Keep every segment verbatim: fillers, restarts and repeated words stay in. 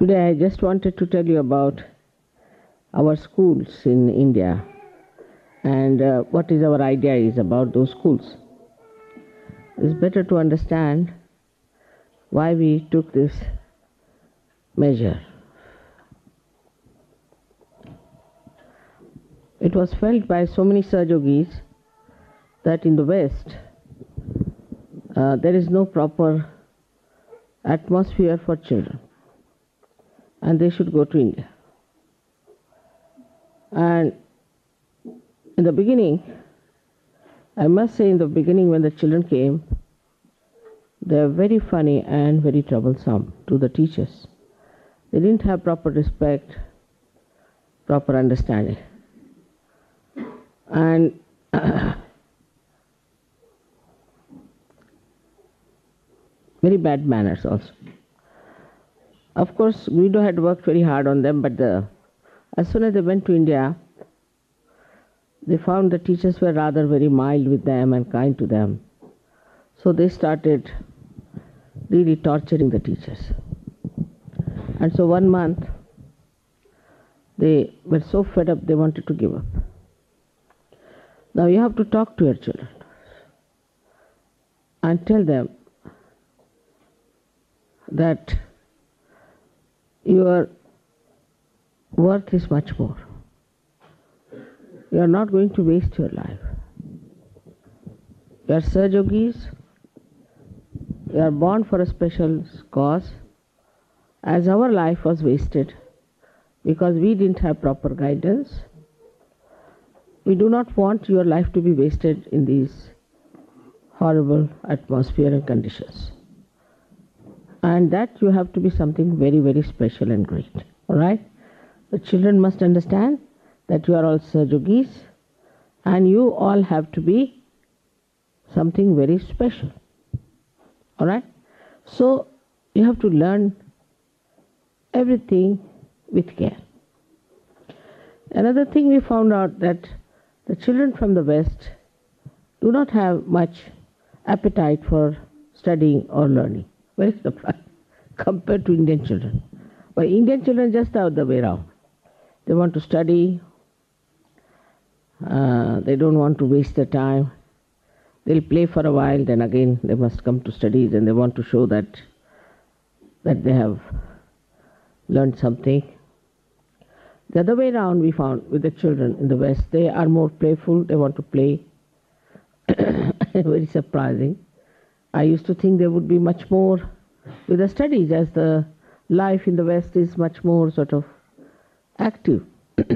Today I just wanted to tell you about our schools in India and uh, what is our idea is about those schools. It's better to understand why we took this measure. It was felt by so many Sahajogis that in the West uh, there is no proper atmosphere for children and they should go to India. And in the beginning, I must say in the beginning when the children came, they were very funny and very troublesome to the teachers. They didn't have proper respect, proper understanding. And very bad manners also. Of course, Guido had worked very hard on them, but the, as soon as they went to India, they found the teachers were rather very mild with them and kind to them. So they started really torturing the teachers. And so one month, they were so fed up they wanted to give up. Now you have to talk to your children and tell them that your worth is much more. You are not going to waste your life. You are Sahajogis. You are born for a special cause. As our life was wasted because we didn't have proper guidance, we do not want your life to be wasted in these horrible atmosphere and conditions. And that you have to be something very, very special and great. All right? The children must understand that you are all Sahajogis and you all have to be something very special. All right? So you have to learn everything with care. Another thing we found out that the children from the West do not have much appetite for studying or learning. Very surprised compared to Indian children. But Indian children just the other way around. They want to study. Uh, they don't want to waste their time. They'll play for a while, then again they must come to studies and they want to show that that they have learned something. The other way around we found with the children in the West, they are more playful, they want to play. Very surprising. I used to think they would be much more with the studies, as the life in the West is much more sort of active.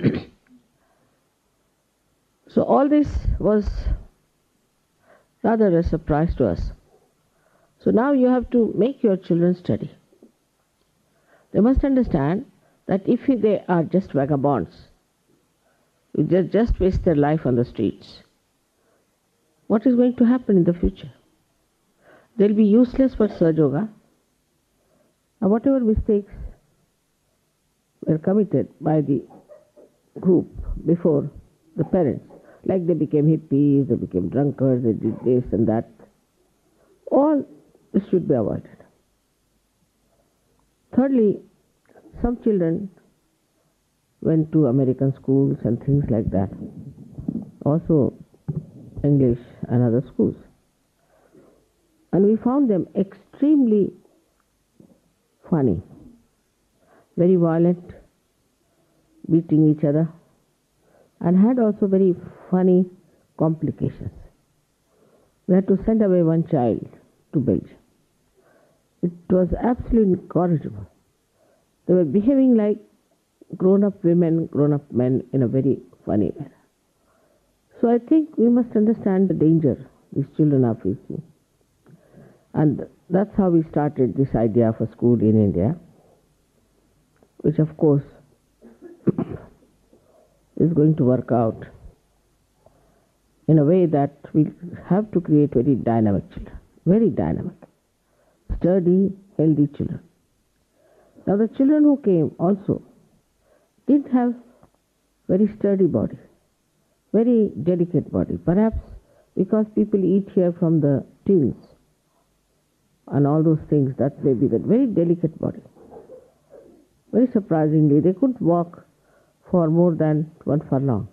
So all this was rather a surprise to us. So now you have to make your children study. They must understand that if they are just vagabonds, who just, just waste their life on the streets, what is going to happen in the future? They'll be useless for Sahajoga. And whatever mistakes were committed by the group before the parents, like they became hippies, they became drunkards, they did this and that, all this should be avoided. Thirdly, some children went to American schools and things like that, also English and other schools. And we found them extremely funny, very violent, beating each other, and had also very funny complications. We had to send away one child to Belgium. It was absolutely incorrigible. They were behaving like grown-up women, grown-up men in a very funny manner. So I think we must understand the danger these children are facing. And that's how we started this idea of a school in India, which of course is going to work out in a way that we have to create very dynamic children, very dynamic, sturdy, healthy children. Now the children who came also didn't have very sturdy body, very delicate body, perhaps because people eat here from the tins and all those things, that may be that very delicate body. Very surprisingly, they couldn't walk for more than one furlong.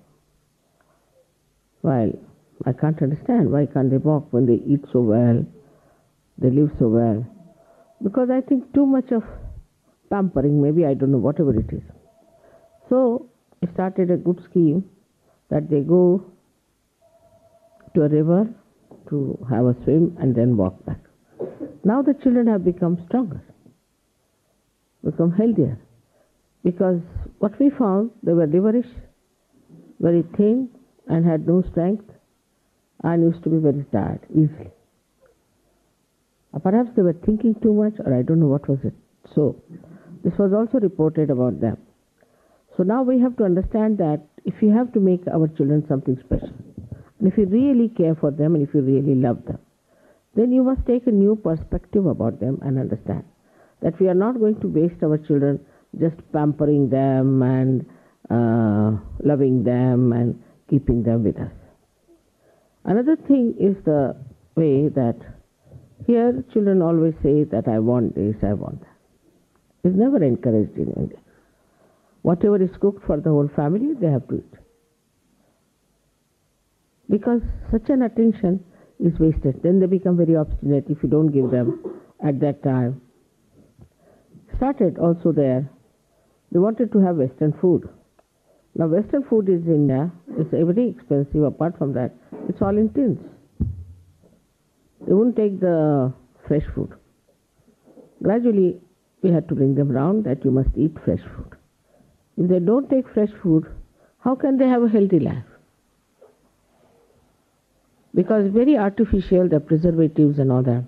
While I can't understand why can't they walk when they eat so well, they live so well. Because I think too much of pampering, maybe, I don't know, whatever it is. So I started a good scheme that they go to a river to have a swim and then walk back. Now the children have become stronger, become healthier, because what we found, they were liverish, very thin, and had no strength, and used to be very tired easily. Or perhaps they were thinking too much, or I don't know what was it. So this was also reported about them. So now we have to understand that if you have to make our children something special, and if you really care for them, and if you really love them, then you must take a new perspective about them and understand that we are not going to waste our children just pampering them and uh, loving them and keeping them with us. Another thing is the way that here children always say that I want this, I want that. It's never encouraged in India. Whatever is cooked for the whole family, they have to eat. Because such an attention is wasted. Then they become very obstinate if you don't give them at that time. Started also there. They wanted to have Western food. Now Western food is in India, it's very expensive. Apart from that, it's all in tins. They wouldn't take the fresh food. Gradually, we had to bring them round that you must eat fresh food. If they don't take fresh food, how can they have a healthy life? Because very artificial, the preservatives and all that.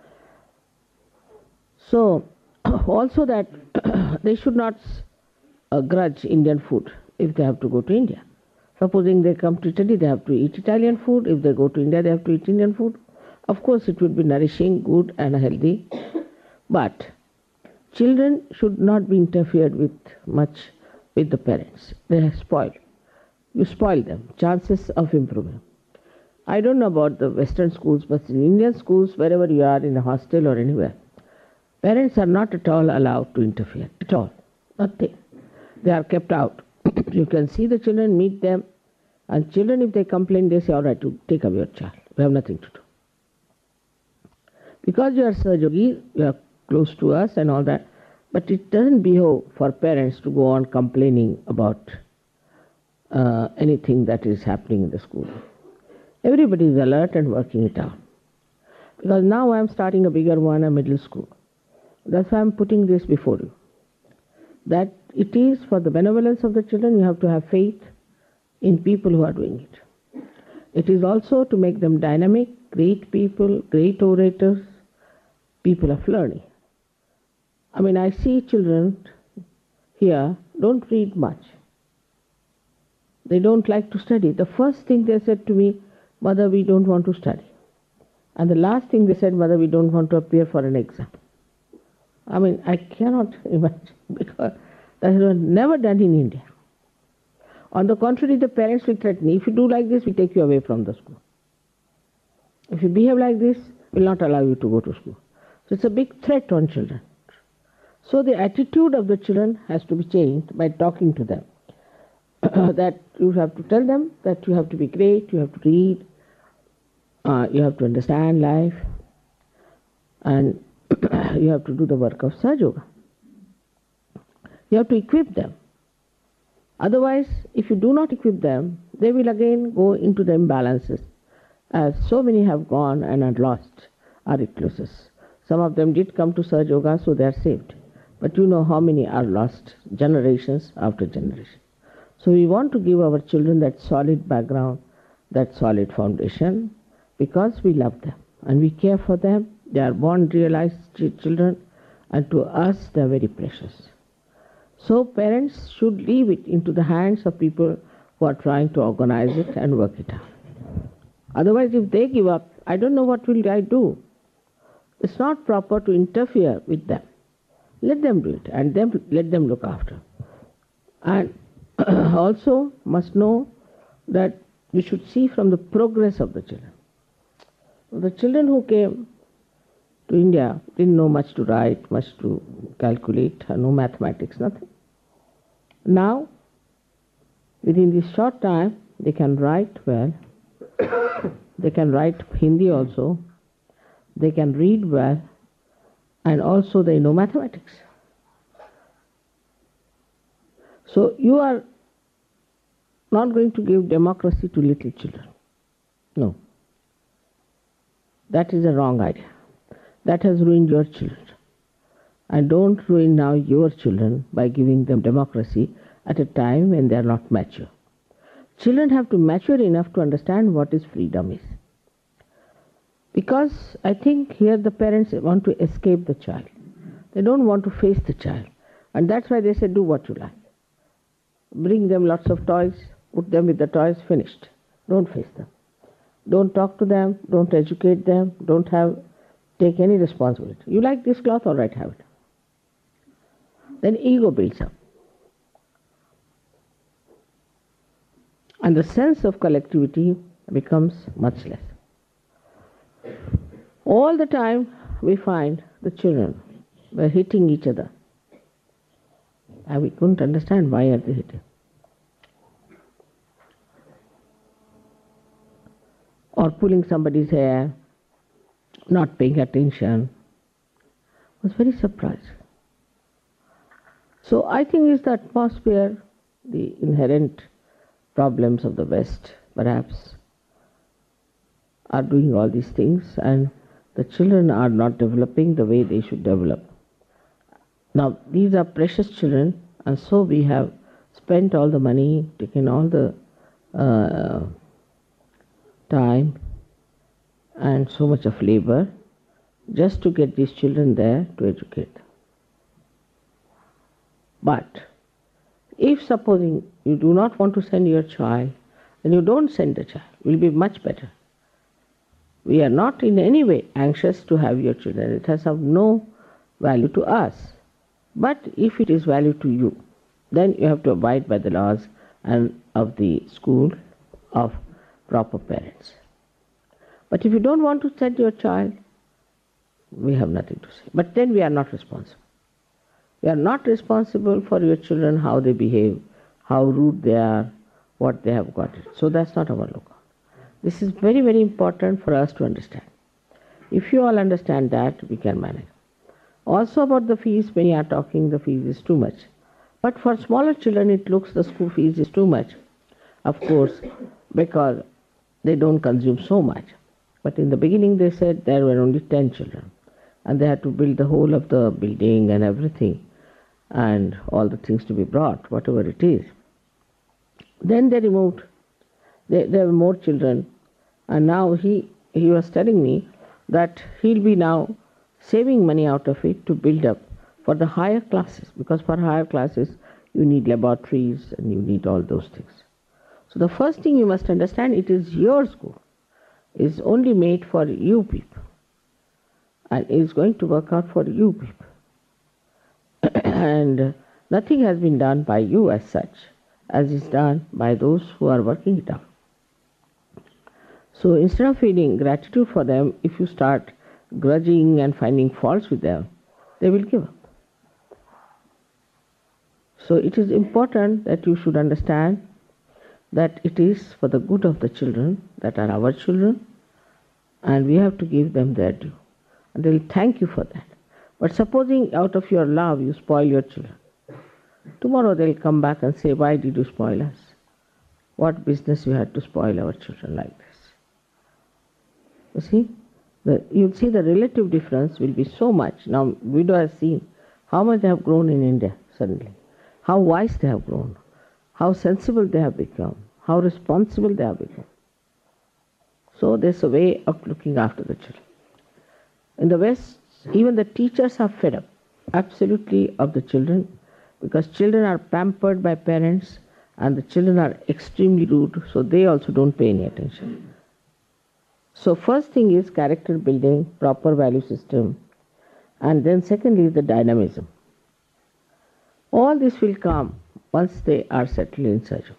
So, also that they should not uh, grudge Indian food if they have to go to India. Supposing they come to Italy, they have to eat Italian food. If they go to India, they have to eat Indian food. Of course, it would be nourishing, good and healthy. But children should not be interfered with much with the parents. They are spoiled. You spoil them. Chances of improvement. I don't know about the Western schools, but in Indian schools, wherever you are, in a hostel or anywhere, parents are not at all allowed to interfere. At all. Nothing. They are kept out. You can see the children, meet them, and children, if they complain, they say, all right, you take away your child. We have nothing to do. Because you are Sahajogi, you are close to us and all that, but it doesn't behove for parents to go on complaining about uh, anything that is happening in the school. Everybody is alert and working it out. Because now I am starting a bigger one, a middle school. That's why I am putting this before you. That it is for the benevolence of the children, you have to have faith in people who are doing it. It is also to make them dynamic, great people, great orators, people of learning. I mean, I see children here don't read much. They don't like to study. The first thing they said to me, Mother, we don't want to study. And the last thing they said, Mother, we don't want to appear for an exam. I mean, I cannot imagine, because that was never done in India. On the contrary, the parents will threaten, if you do like this, we take you away from the school. If you behave like this, we'll not allow you to go to school. So it's a big threat on children. So the attitude of the children has to be changed by talking to them. That you have to tell them that you have to be great, you have to read, uh, you have to understand life, and you have to do the work of Sahaja Yoga. You have to equip them. Otherwise, if you do not equip them, they will again go into the imbalances, as so many have gone and are lost, are recluses. Some of them did come to Sahaja Yoga, so they are saved. But you know how many are lost, generations after generation. So we want to give our children that solid background, that solid foundation, because we love them and we care for them. They are born realized children, and to us they are very precious. So parents should leave it into the hands of people who are trying to organize it and work it out. Otherwise, if they give up, I don't know what will I do. It's not proper to interfere with them. Let them do it, and then let them look after. And also must know that we should see from the progress of the children. The children who came to India, didn't know much to write, much to calculate, no mathematics, nothing. Now, within this short time, they can write well, they can write Hindi also, they can read well, and also they know mathematics. So you are not going to give democracy to little children. No. That is a wrong idea. That has ruined your children. And don't ruin now your children by giving them democracy at a time when they are not mature. Children have to mature enough to understand what is freedom is. Because I think here the parents want to escape the child. They don't want to face the child. And that's why they say, do what you like. Bring them lots of toys, put them with the toys, finished. Don't face them. Don't talk to them, don't educate them, don't have, take any responsibility. You like this cloth, all right, have it. Then ego builds up. And the sense of collectivity becomes much less. All the time we find the children were hitting each other. And we couldn't understand why are they hitting. Or pulling somebody's hair, not paying attention. I was very surprised. So I think it's the atmosphere, the inherent problems of the West, perhaps, are doing all these things, and the children are not developing the way they should develop. Now, these are precious children, and so we have spent all the money, taken all the uh, time and so much of labor just to get these children there to educate them. But if supposing you do not want to send your child, then you don't send the child. It will be much better. We are not in any way anxious to have your children. It has of no value to us. But if it is value to you, then you have to abide by the laws and of the school of proper parents. But if you don't want to send your child, we have nothing to say. But then we are not responsible. We are not responsible for your children, how they behave, how rude they are, what they have got it. So that's not our lookout. This is very, very important for us to understand. If you all understand that, we can manage. Also about the fees, when you are talking, the fees is too much. But for smaller children, it looks the school fees is too much, of course, because they don't consume so much. But in the beginning, they said there were only ten children, and they had to build the whole of the building and everything, and all the things to be brought, whatever it is. Then they removed, they, there were more children, and now he, he was telling me that he'll be now saving money out of it to build up for the higher classes, because for higher classes you need laboratories and you need all those things. So the first thing you must understand, it is your school. It is only made for you people, and it is going to work out for you people. And nothing has been done by you as such, as is done by those who are working it out. So instead of feeling gratitude for them, if you start grudging and finding faults with them, they will give up. So it is important that you should understand that it is for the good of the children that are our children, and we have to give them their due. And they will thank you for that. But supposing out of your love you spoil your children, tomorrow they will come back and say, why did you spoil us? What business you had to spoil our children like this? You see, the, you'll see the relative difference will be so much. Now, widow has seen how much they have grown in India suddenly, how wise they have grown, how sensible they have become, how responsible they have become. So there's a way of looking after the children. In the West, even the teachers are fed up, absolutely, of the children, because children are pampered by parents and the children are extremely rude, so they also don't pay any attention. So first thing is character building, proper value system, and then secondly is the dynamism. All this will come once they are settled in Sajjava.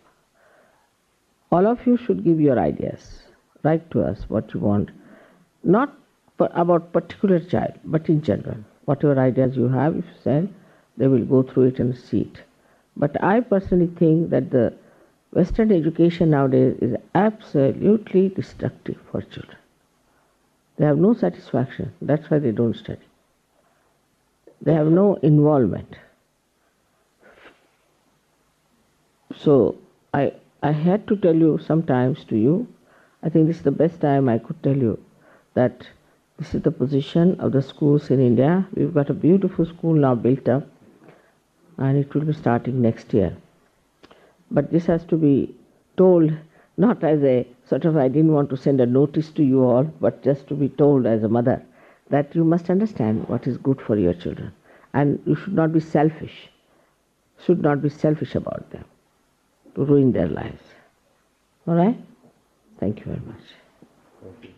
All of you should give your ideas. Write to us what you want. Not about particular child, but in general, whatever ideas you have, if you send, they will go through it and see it. But I personally think that the Western education nowadays is absolutely destructive for children. They have no satisfaction. That's why they don't study. They have no involvement. So I, I had to tell you sometimes to you, I think this is the best time I could tell you that this is the position of the schools in India. We've got a beautiful school now built up, and it will be starting next year. But this has to be told not as a sort of, I didn't want to send a notice to you all, but just to be told as a mother that you must understand what is good for your children. And you should not be selfish, should not be selfish about them, to ruin their lives. All right? Thank you very much. Thank you.